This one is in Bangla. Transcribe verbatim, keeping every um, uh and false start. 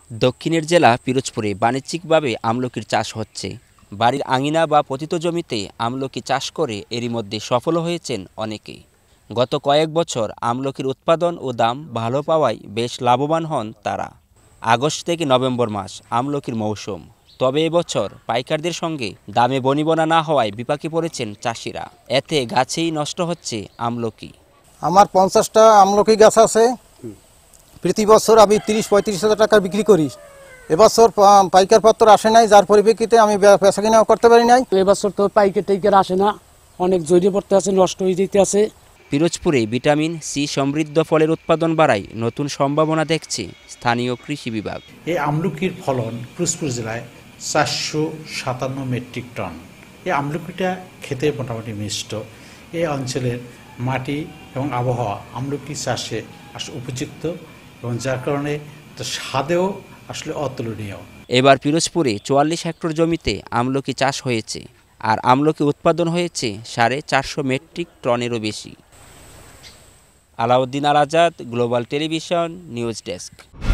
দক্ষিণের জেলা পিরোজপুরে বাণিজ্যিকভাবে আমলকির চাষ হচ্ছে। বাড়ির আঙিনা বা পতিত জমিতে আমলকি চাষ করে এরই মধ্যে সফল হয়েছেন অনেকেই। গত কয়েক বছর আমলকির উৎপাদন ও দাম ভালো পাওয়ায় বেশ লাভবান হন তারা। আগস্ট থেকে নভেম্বর মাস আমলকির মৌসুম, তবে এবছর পাইকারদের সঙ্গে দামে বনিবনা না হওয়ায় বিপাকে পড়েছেন চাষিরা। এতে গাছেই নষ্ট হচ্ছে আমলকি। আমার পঞ্চাশটা আমলকি গাছ আছে। প্রতি বছর আমি তিরিশ পঁয়ত্রিশ হাজার টাকা বিক্রি করি। এবছর পাইকার পত্র আসে নাই, যার পরিপ্রেক্ষিতে আমি বেচা কিনাও করতে পারি নাই। এবছর তো পাইকার টাইকার আসে না, অনেক জড়িয়ে পড়তে আছে, নষ্ট হয়ে যেতে আছে। পিরোজপুরে ভিটামিন সি সমৃদ্ধ ফলের উৎপাদন বাড়ায় নতুন সম্ভাবনা দেখছে স্থানীয় কৃষি বিভাগ। এই আমলকির ফলন পিরোজপুর জেলায় চারশো সাতান্ন মেট্রিক টন। এই আমলকিটা খেতে মোটামুটি মিষ্ট। এই অঞ্চলের মাটি এবং আবহাওয়া আমলকি চাষে আসলে উপযুক্ত এবং যার কারণে স্বাদেও আসলে অতুলনীয়। এবার পিরোজপুরে চুয়াল্লিশ হেক্টর জমিতে আমলকি চাষ হয়েছে, আর আমলকি উৎপাদন হয়েছে সাড়ে চারশো মেট্রিক টনেরও বেশি। Alauddin Al Azad, global television news desk.